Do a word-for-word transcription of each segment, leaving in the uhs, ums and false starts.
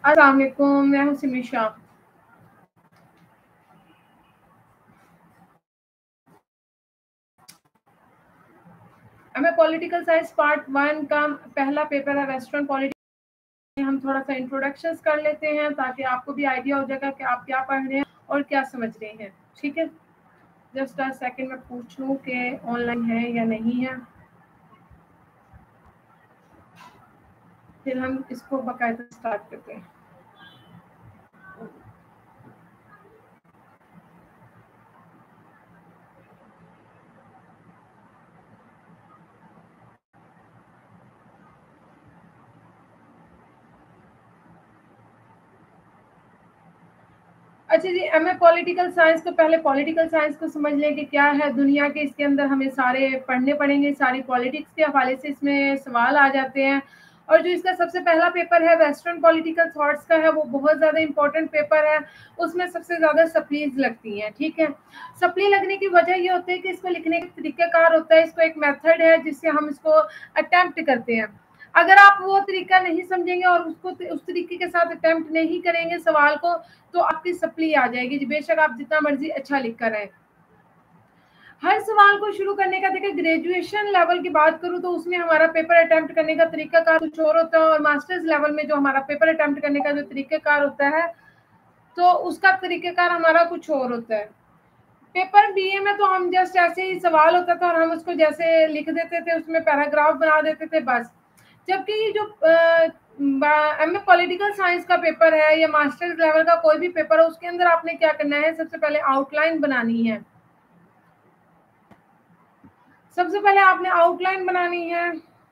अस्सलाम वालेकुम, मैं हूँ सिमिशा। हमें पॉलिटिकल साइंस पार्ट वन का पहला पेपर है वेस्टर्न पॉलिटिक्स। हम थोड़ा सा इंट्रोडक्शंस कर लेते हैं ताकि आपको भी आइडिया हो जाएगा कि आप क्या पढ़ रहे हैं और क्या समझ रहे हैं। ठीक है, जस्ट अ सेकंड में पूछ लूँ कि ऑनलाइन है या नहीं है, फिर हम इसको बाकायदा स्टार्ट करते हैं। अच्छा जी, एमए पॉलिटिकल साइंस, तो पहले पॉलिटिकल साइंस को समझ लें कि क्या है दुनिया के। इसके अंदर हमें सारे पढ़ने पड़ेंगे, सारी पॉलिटिक्स के हवाले से इसमें सवाल आ जाते हैं। और जो इसका सबसे पहला पेपर है वेस्टर्न पॉलिटिकल थॉट्स का है, वो बहुत ज़्यादा इंपॉर्टेंट पेपर है। उसमें सबसे ज़्यादा सप्लीज लगती हैं। ठीक है, सप्ली लगने की वजह ये होती है कि इसको लिखने का तरीक़ाकार होता है, इसको एक मेथड है जिससे हम इसको अटेम्प्ट करते हैं। अगर आप वो तरीका नहीं समझेंगे और उसको उस तरीके के साथ अटेम्प्ट नहीं करेंगे सवाल को, तो आपकी सप्ली आ जाएगी, बेशक आप जितना मर्जी अच्छा लिख कर आए। हर सवाल को शुरू करने का, देखिए ग्रेजुएशन लेवल की बात करूं तो उसमें हमारा पेपर अटेम्प्ट करने का तरीकाकार कुछ और होता है, और मास्टर्स लेवल में जो हमारा पेपर अटेम्प्ट करने का जो तरीकाकार होता है, तो उसका तरीकाकार हमारा कुछ और होता है। पेपर बीए में तो हम जस्ट ऐसे ही सवाल होता था और हम उसको जैसे लिख देते थे, उसमें पैराग्राफ बना देते थे बस। जबकि ये जो एम ए पॉलिटिकल साइंस का पेपर है या मास्टर्स लेवल का कोई भी पेपर है, उसके अंदर आपने क्या करना है, सबसे पहले आउटलाइन बनानी है। सबसे पहले आपने आउटलाइन बनानी है।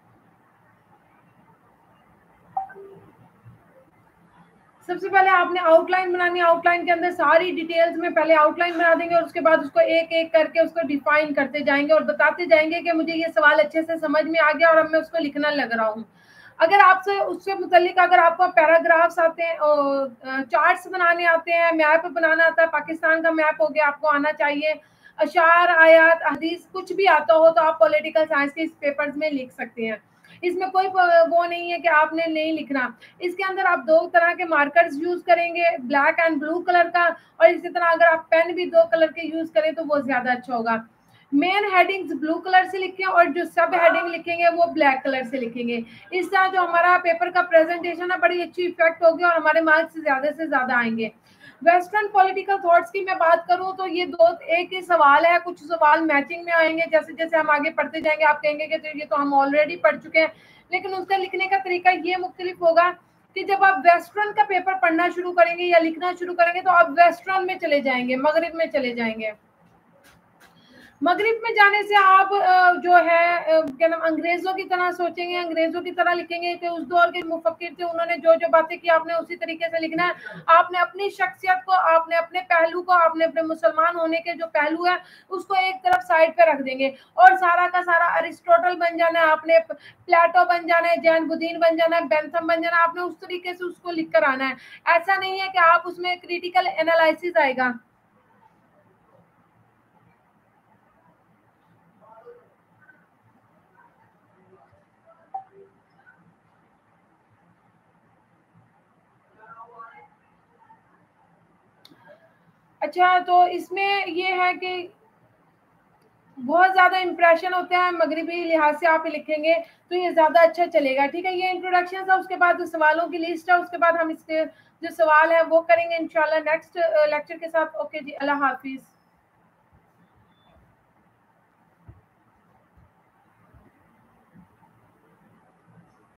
सबसे पहले आपने आउटलाइन बनानी है। आउटलाइन के अंदर सारी डिटेल्स में पहले आउटलाइन बना देंगे और उसके बाद उसको एक एक करके उसको डिफाइन करते जाएंगे और बताते जाएंगे कि मुझे ये सवाल अच्छे से समझ में आ गया और अब मैं उसको लिखना लग रहा हूँ। अगर आपसे उससे मुतल्लिक अगर आपको पैराग्राफ्स आते हैं और चार्ट्स बनाने आते हैं, मैप बनाना आता है, पाकिस्तान का मैप हो गया आपको आना चाहिए, अशार आयात हदीस कुछ भी आता हो, तो आप पॉलिटिकल साइंस के इस पेपर्स में लिख सकते हैं। इसमें कोई वो नहीं है कि आपने नहीं लिखना। इसके अंदर आप दो तरह के मार्कर्स यूज करेंगे, ब्लैक एंड ब्लू कलर का, और इसी तरह अगर आप पेन भी दो कलर के यूज करें तो वो ज्यादा अच्छा होगा। मेन हेडिंग्स ब्लू कलर से लिखें और जो सब हेडिंग लिखेंगे वो ब्लैक कलर से लिखेंगे। इस तरह जो हमारा पेपर का प्रेजेंटेशन है बड़ी अच्छी इफेक्ट होगी और हमारे मार्क्स ज्यादा से ज्यादा आएंगे। वेस्टर्न पॉलिटिकल थॉट्स की मैं बात करूं तो ये दो एक ही सवाल है, कुछ सवाल मैचिंग में आएंगे, जैसे जैसे हम आगे पढ़ते जाएंगे आप कहेंगे कि तो ये तो हम ऑलरेडी पढ़ चुके हैं, लेकिन उसका लिखने का तरीका ये मुख्तलिफ होगा कि जब आप वेस्टर्न का पेपर पढ़ना शुरू करेंगे या लिखना शुरू करेंगे तो आप वेस्टर्न में चले जाएंगे, मगरिब में चले जाएंगे। मगरिब में जाने से आप जो है क्या नाम अंग्रेजों की तरह सोचेंगे, अंग्रेजों की तरह लिखेंगे कि उस दौर के मुफक्किर थे, उन्होंने जो जो बातें की आपने उसी तरीके से लिखना है। आपने अपनी शख्सियत को, आपने अपने पहलू को, आपने अपने मुसलमान होने के जो पहलू है उसको एक तरफ साइड पे रख देंगे और सारा का सारा अरिस्टोटल बन जाना है, आपने प्लेटो बन जाना है, जैन बुद्दीन बन जाना है, बेंथम बन जाना है। आपने उस तरीके से उसको लिख कर आना है। ऐसा नहीं है कि आप उसमें क्रिटिकल एनालिसिस आएगा। अच्छा, तो इसमें ये है कि बहुत ज़्यादा इंप्रेशन होते हैं, मगरिबी लिहाज से आप लिखेंगे तो ये ज़्यादा अच्छा चलेगा। ठीक है, ये इंट्रोडक्शन था, उसके बाद सवालों की लिस्ट है, उसके बाद हम इसके जो सवाल है वो करेंगे इंशाल्लाह नेक्स्ट लेक्चर के साथ। ओके जी, अल्लाह हाफिज़।